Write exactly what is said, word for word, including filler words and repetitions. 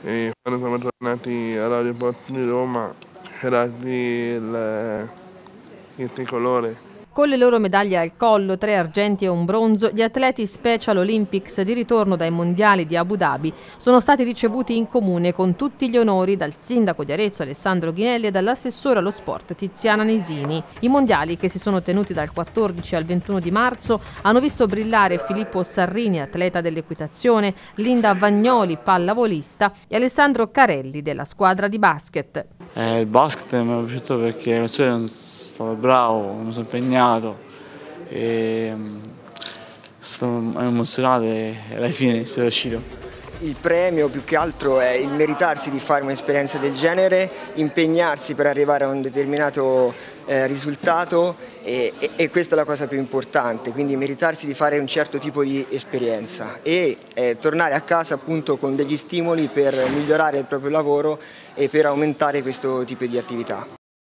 e quando siamo tornati all'aeroporto di Roma era il, il tricolore. Con le loro medaglie al collo, tre argenti e un bronzo, gli atleti Special Olympics di ritorno dai mondiali di Abu Dhabi sono stati ricevuti in comune con tutti gli onori dal sindaco di Arezzo Alessandro Ghinelli e dall'assessore allo sport Tiziana Nisini. I mondiali, che si sono tenuti dal quattordici al ventuno di marzo, hanno visto brillare Filippo Sarrini, atleta dell'equitazione, Linda Vagnoli, pallavolista, e Alessandro Carelli della squadra di basket. Eh, il basket mi è piaciuto perché sono stato bravo, mi sono impegnato, e sono emozionato e alla fine sono riuscito. Il premio più che altro è il meritarsi di fare un'esperienza del genere, impegnarsi per arrivare a un determinato eh, risultato e, e, e questa è la cosa più importante, quindi meritarsi di fare un certo tipo di esperienza e eh, tornare a casa appunto con degli stimoli per migliorare il proprio lavoro e per aumentare questo tipo di attività.